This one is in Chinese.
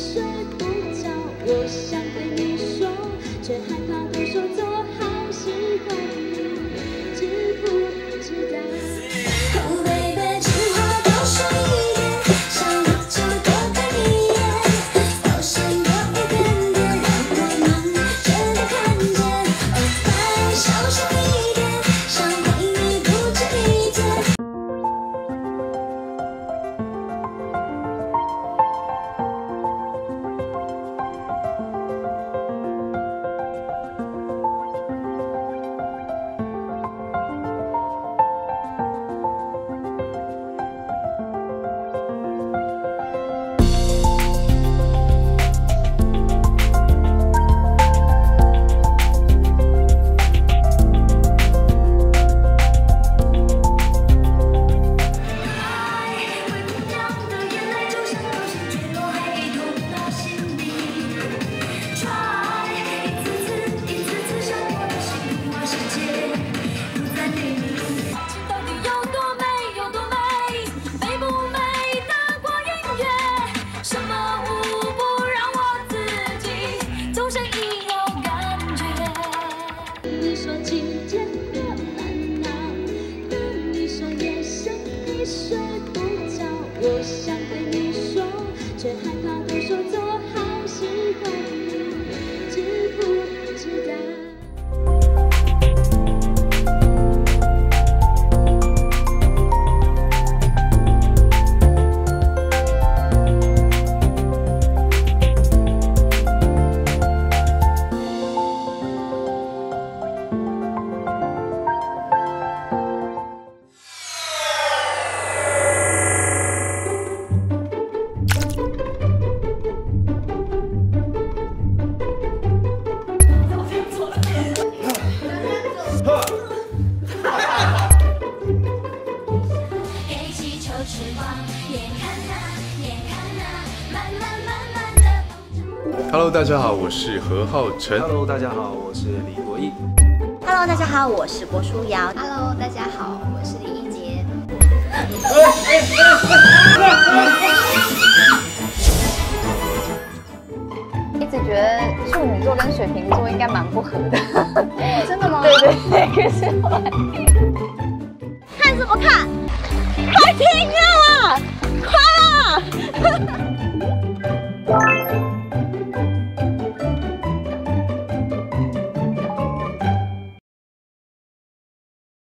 睡不着，我想对你说，却害怕都说错，好喜欢你，知不知道？ Oh baby， 情话多说一点，想我就多看一眼，都是有一点点让我们真的看见。Oh baby， 小声一点，想陪你不止一天。 睡不着，我想对你说，却害怕都说错，好喜欢你，知不知道？ Hello， 大家好，我是何浩晨。 Hello， 大家好，我是李国毅。 Hello， 大家好，我是郭书瑶。 Hello， 大家好，我是李一洁。 一直觉得处女座跟水瓶座应该蛮不合的。 真的吗？ 对对对，可是后来看什么看？快听啊！